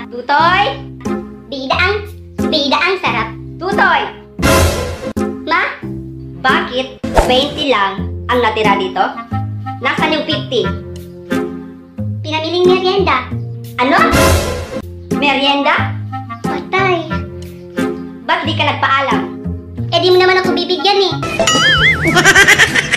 Tutoy! Bida ang sarap. Tutoy! Ma? Bakit 20 lang ang natira dito? Nasaan yung 50? Pinamiling merienda. Ano? Merienda? Patay. Ba't di ka nagpaalam? Eh di mo naman ako bibigyan eh.